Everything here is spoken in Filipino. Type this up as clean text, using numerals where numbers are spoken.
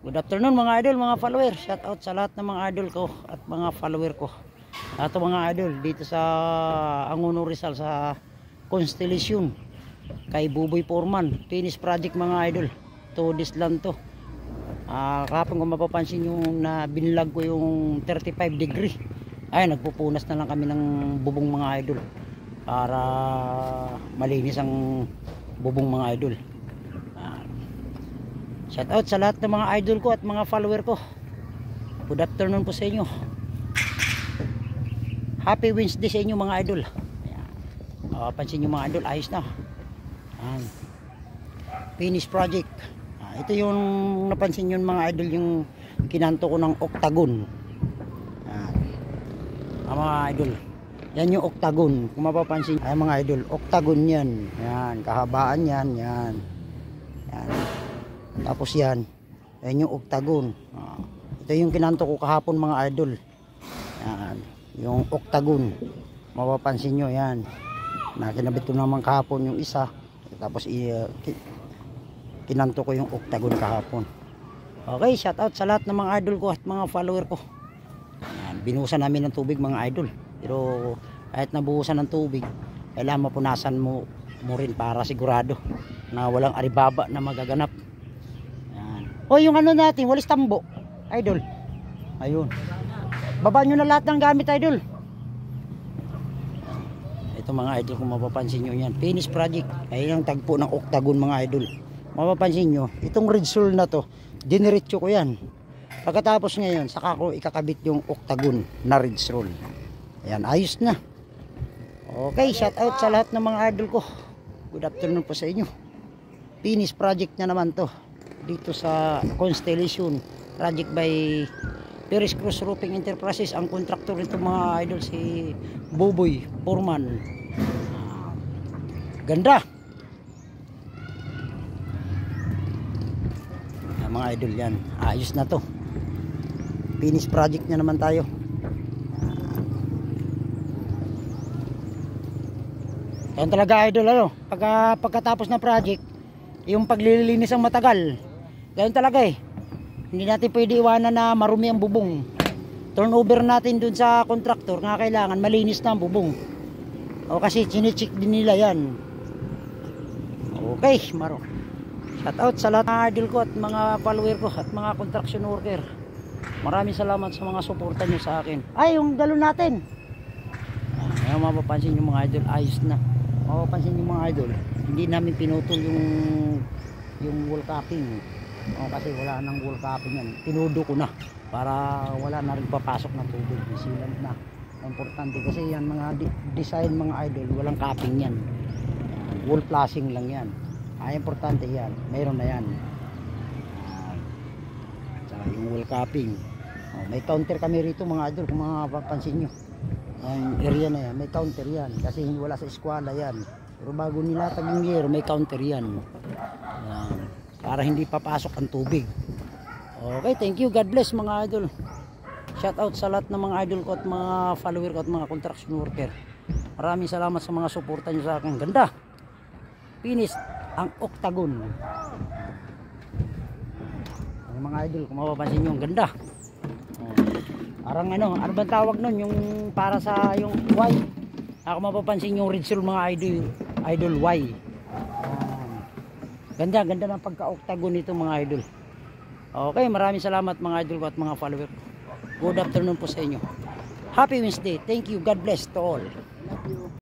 Good afternoon mga idol, mga follower. Shout out sa lahat ng mga idol ko at mga follower ko. Lahat ng mga idol dito sa Angono Rizal sa Constellation kay Buboy Foreman. Finish project mga idol. 2 days lang to. Kahapon kung mapapansin yung na binlag ko yung 35 degree. Ay, nagpupunas na lang kami ng bubong mga idol para malinis ang bubong mga idol. Shout out sa lahat ng mga idol ko at mga follower ko. Good afternoon po sa inyo. Happy Wednesday sa inyo mga idol. Pansin nyo mga idol, ayos na. Finish project. Ito yung napansin nyo mga idol, yung kinanto ko ng octagon. Mga idol, yan yung octagon. Kung mapapansin, ay mga idol, octagon yan. Yan, kahabaan yan. Yan. Tapos yan yung octagon. Ito yung kinanto ko kahapon mga idol. Yan, yung octagon. Mapapansin nyo yan. Nakinabit ko naman kahapon yung isa. Tapos kinanto ko yung octagon kahapon. Okay, shout out sa lahat ng mga idol ko at mga follower ko. Yan, binuhusan namin ng tubig mga idol. Pero kahit nabuhusan ng tubig, kailangan mapunasan mo rin para sigurado na walang aribaba na magaganap. O yung ano natin, walis tambo, idol. Ayun. Baba nyo na lahat ng gamit, idol. Ito mga idol, kung mapapansin nyo yan, finish project. Ay yung tagpo ng octagon mga idol. Mapapansin nyo, itong red soul na to, diniretso ko yan. Pagkatapos ngayon, saka ko ikakabit yung octagon na red soul. Ayan, ayos na. Okay, shout out sa lahat ng mga idol ko. Good afternoon po sa inyo. Finish project na naman to dito sa Constellation project by Perez Cruz Roofing Enterprises. Ang contractor nito mga idol si Buboy Foreman. Ganda mga idol, yan ayos na to. Finish project na naman tayo. Yan talaga idol, ano, pagkatapos ng project, yung paglilinis ang matagal. Ganyan talaga eh. Hindi natin pwede iwanan na marumi ang bubong. Turnover natin dun sa contractor nga kailangan malinis na ang bubong. O kasi chine-check din nila yan. Okay, maro. Shout out sa lahat ng idol ko at mga follower ko at mga construction worker. Maraming salamat sa mga suporta nyo sa akin. Ay, yung galon natin. Ngayon mapapansin yung mga idol, ayos na. Mapapansin yung mga idol, hindi namin pinutol yung wall capping. Kasi wala nang wall capping yan. Tinudo ko na para wala na rin papasok na tubig. Silant na. Importante kasi yan mga design mga idol, walang capping yan. Wall flashing lang yan. Importante yan. Mayroon na yan. Saka yung wall capping. May counter kami rito mga idol, kung mga papansin nyo. Ang area na yan, may counter yan. Kasi wala sa eskwela yan. Pero bago nilatag yung year, may counter yan. Para hindi papasok ang tubig. Okay, thank you. God bless mga idol. Shout out sa lahat ng mga idol ko at mga follower ko at mga construction worker. Maraming salamat sa mga suporta nyo sa akin. Ganda. Finish ang octagon. Ang mga idol, kung mapapansin nyo, ang ganda. Parang ano bang tawag nun? Yung para sa yung Y. Ako mapapansin yung red soul mga idol Y. Ganda ng pagka-octagon nito mga idol. Okay, maraming salamat mga idol ko at mga follower. Good afternoon po sa inyo. Happy Wednesday. Thank you. God bless to all.